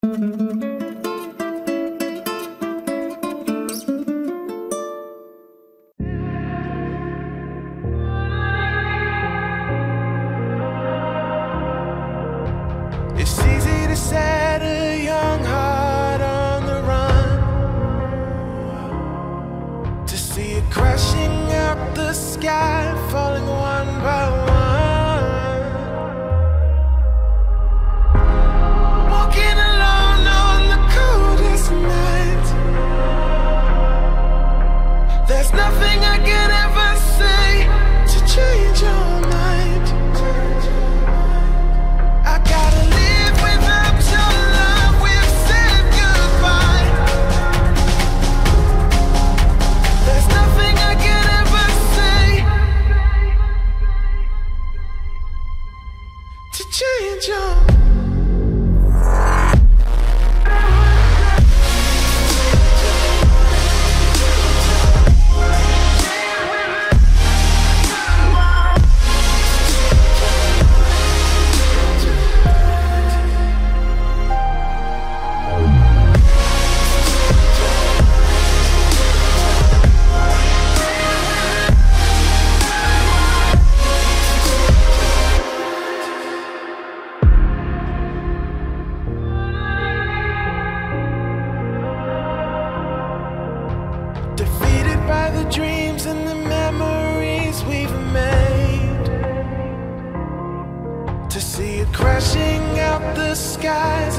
It's easy to set a young heart on the run, to see it crashing out the sky, falling one by one. Walking alone on the coldest night. There's nothing I can ever say to change your mind. I gotta live without your love, we've said goodbye. There's nothing I can ever say to change your defeated by the dreams and the memories we've made, to see it crashing out the skies,